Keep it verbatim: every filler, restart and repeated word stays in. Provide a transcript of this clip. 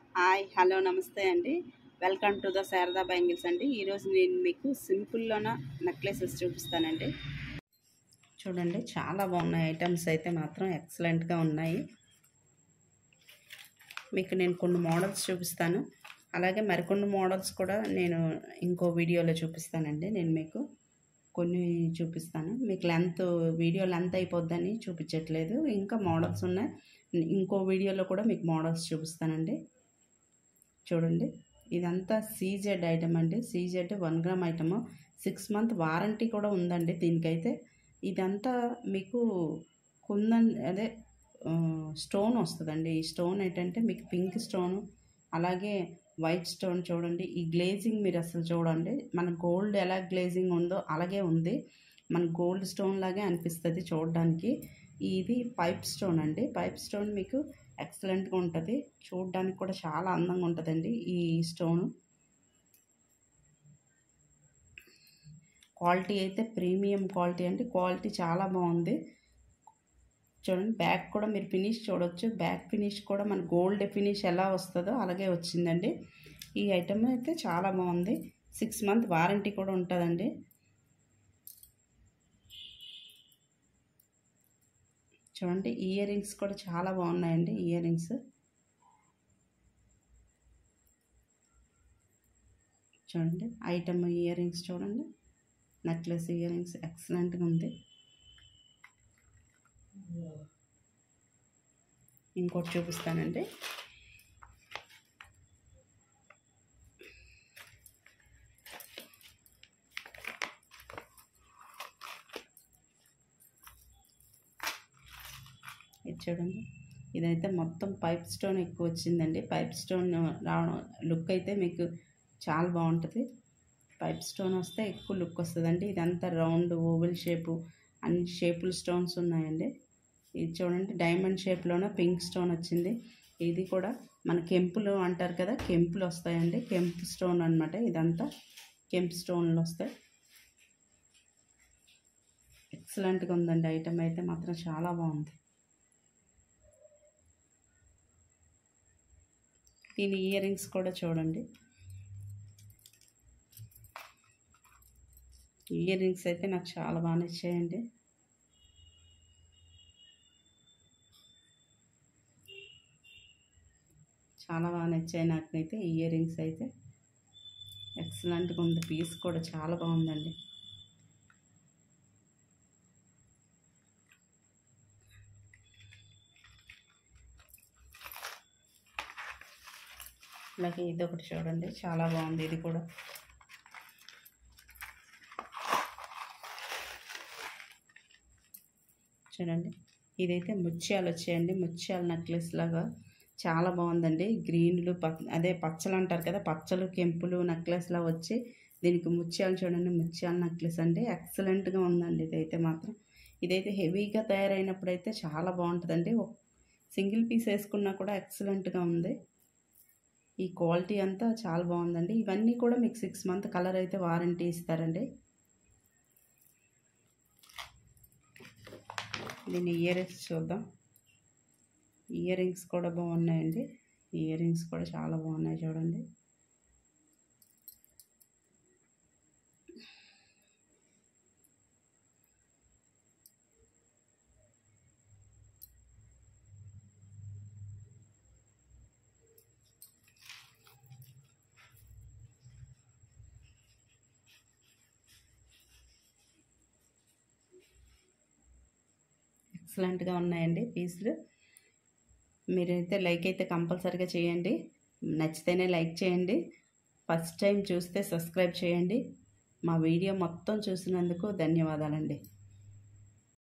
Hi hello నమస్తే అండి. Welcome to the Sharada bangles అండి. ఈరోజు నేను మీకు సింపుల్లోన నెక్లెసెస్ చూపిస్తానండి. చూడండి, చాలా బాగున్నాయి. ఐటమ్స్ అయితే మాత్రం ఎక్సలెంట్గా ఉన్నాయి. మీకు నేను కొన్ని మోడల్స్ చూపిస్తాను, అలాగే మరికొన్ని మోడల్స్ కూడా నేను ఇంకో వీడియోలో చూపిస్తానండి. నేను మీకు కొన్ని చూపిస్తాను. మీకు లెంత్ వీడియో లెంత్ అయిపోద్దని చూపించట్లేదు, ఇంకా మోడల్స్ ఉన్నాయి. ఇంకో వీడియోలో కూడా మీకు మోడల్స్ చూపిస్తానండి. చూడండి, ఇదంతా సీజెడ్ ఐటమ్ అండి. CZ one gram item, six month warranty కూడా ఉందండి దీనికైతే. ఇదంతా మీకు కుందన్ అదే స్టోన్ వస్తుందండి. ఈ స్టోన్ ఏంటంటే మీకు పింక్ స్టోన్, అలాగే వైట్ స్టోన్. చూడండి, ఈ గ్లేజింగ్ మీరు అసలు చూడండి, మన గోల్డ్ ఎలా గ్లేజింగ్ ఉందో అలాగే ఉంది. మన గోల్డ్ స్టోన్ లాగే అనిపిస్తుంది చూడడానికి. ఇది పైప్ స్టోన్ అండి. పైప్ స్టోన్ మీకు ఎక్సలెంట్గా ఉంటుంది, చూడడానికి కూడా చాలా అందంగా ఉంటుందండి. ఈ స్టోను క్వాలిటీ అయితే ప్రీమియం క్వాలిటీ అండి. క్వాలిటీ చాలా బాగుంది. చూడండి, బ్యాక్ కూడా మీరు ఫినిష్ చూడవచ్చు. బ్యాక్ ఫినిష్ కూడా మన గోల్డ్ ఫినిష్ ఎలా వస్తుందో అలాగే వచ్చిందండి. ఈ ఐటమ్ అయితే చాలా బాగుంది. సిక్స్ మంత్ వారంటీ కూడా ఉంటుందండి. చూడండి, ఇయర్ రింగ్స్ కూడా చాలా బాగున్నాయండి. ఇయర్ రింగ్స్ చూడండి, ఐటమ్ ఇయర్ రింగ్స్ చూడండి, నెక్లెస్ ఇయర్ రింగ్స్ ఎక్సలెంట్గా ఉంది. ఇంకోటి చూపిస్తానండి. ఇది చూడండి, ఇదైతే మొత్తం పైప్ స్టోన్ ఎక్కువ వచ్చిందండి. పైప్ స్టోన్ రావడం లుక్ అయితే మీకు చాలా బాగుంటుంది. పైప్ స్టోన్ వస్తే ఎక్కువ లుక్ వస్తుందండి. ఇదంతా రౌండ్ ఓవెల్ షేపు, అన్ని షేపులు స్టోన్స్ ఉన్నాయండి. ఇది చూడండి, డైమండ్ షేప్లోనే పింక్ స్టోన్ వచ్చింది. ఇది కూడా మన కెంపులు అంటారు కదా, కెంపులు వస్తాయండి. కెంపు స్టోన్ అనమాట. ఇదంతా కెంపు స్టోన్లు వస్తాయి. ఎక్సలెంట్గా ఉందండి. ఐటమ్ అయితే మాత్రం చాలా బాగుంది. దీని ఇయర్ రింగ్స్ కూడా చూడండి. ఇయర్ రింగ్స్ అయితే నాకు చాలా బాగా నచ్చాయండి. చాలా బాగా నచ్చాయి నాకైతే ఇయర్ రింగ్స్ అయితే. ఎక్సలెంట్గా ఉంది. పీస్ కూడా చాలా బాగుందండి. అలాగే ఇది ఒకటి చూడండి, చాలా బాగుంది. ఇది కూడా చూడండి, ఇదైతే ముత్యాలు వచ్చాయండి. ముత్యాల నెక్లెస్ లాగా చాలా బాగుందండి. గ్రీన్లు ప అదే పచ్చలు అంటారు కదా, పచ్చలు కెంపులు నెక్లెస్లా వచ్చి దీనికి ముత్యాలు చూడండి. ముత్యాల నెక్లెస్ అండి, ఎక్సలెంట్గా ఉందండి. ఇదైతే మాత్రం ఇదైతే హెవీగా తయారైనప్పుడు అయితే చాలా బాగుంటుందండి. సింగిల్ పీస్ వేసుకున్నా కూడా ఎక్సలెంట్గా ఉంది. ఈ క్వాలిటీ అంతా చాలా బాగుందండి. ఇవన్నీ కూడా మీకు సిక్స్ మంత్ కలర్ అయితే వారంటీ ఇస్తారండి. దీని ఇయర్ రింగ్స్ చూద్దాం. ఇయర్ రింగ్స్ కూడా బాగున్నాయండి. ఇయర్ రింగ్స్ కూడా చాలా బాగున్నాయి చూడండి. ఎక్సలెంట్గా ఉన్నాయండి పీసులు. మీరైతే లైక్ అయితే కంపల్సరీగా చేయండి. నచ్చితేనే లైక్ చేయండి. ఫస్ట్ టైం చూస్తే సబ్స్క్రైబ్ చేయండి. మా వీడియో మొత్తం చూసినందుకు ధన్యవాదాలండి.